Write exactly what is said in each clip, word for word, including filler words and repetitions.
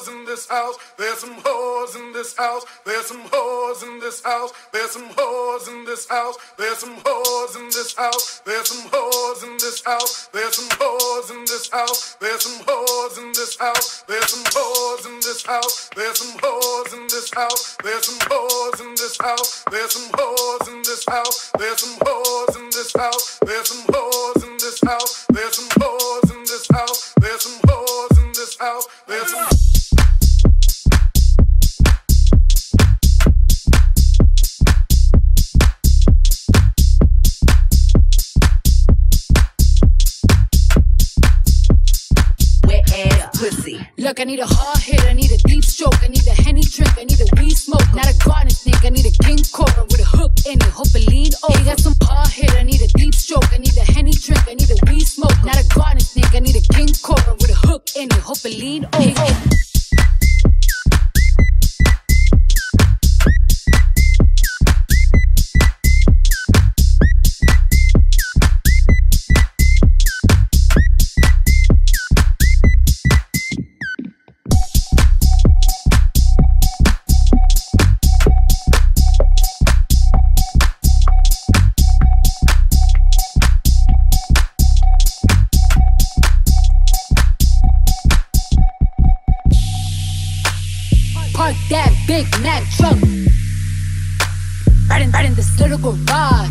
hoes in this house. There's some hoes in this house. There's some hoes in this house. There's some hoes in this house. There's some hoes in this house. There's some hoes in this house. There's some hoes in this house. There's some hoes in this house. There's some hoes in this house. There's some hoes in this house. There's some hoes in this house. There's some hoes in this house. There's some hoes in this house. There's some hoes in this house. There's some hoes in this house. There's some hoes in this house. There's some pussy. Look, I need a hard hit, I need a deep stroke, I need a Henny drink, I need a weed smoke, not a garden snake, I need a king cobra with a hook in it, hope it lean over. He got some hard hit, I need a deep stroke, I need a Henny drink, I need a weed smoke, not a garden snake, I need a king cobra with a hook in it, hope it lean over. Park that Big Mac truck right in, right in this little garage.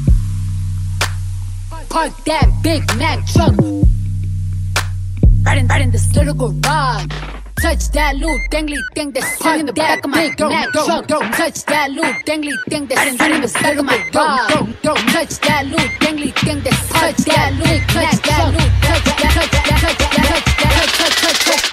Park that Big Mac truck right in, right in this little garage. Touch that little dangly thing that's sitting in the back of my Mac truck. Touch that little dangly thing that's sitting in the back of my dog. Touch that little dangly thing that's touch that little touch that little touch that touch that touch that touch that touch touch touch.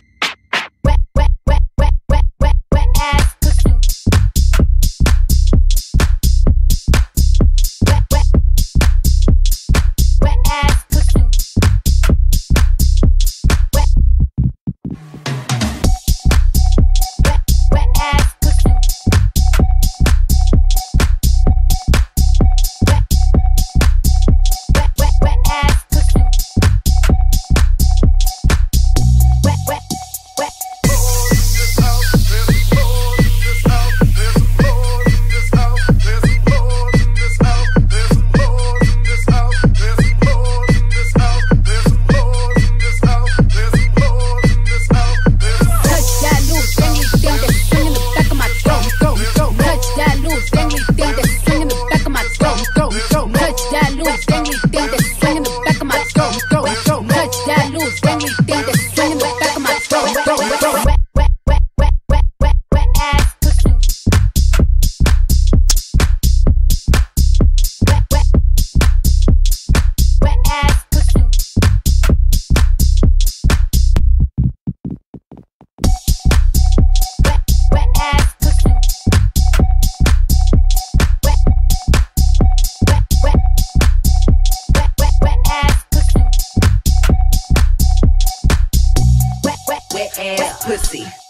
Pussy.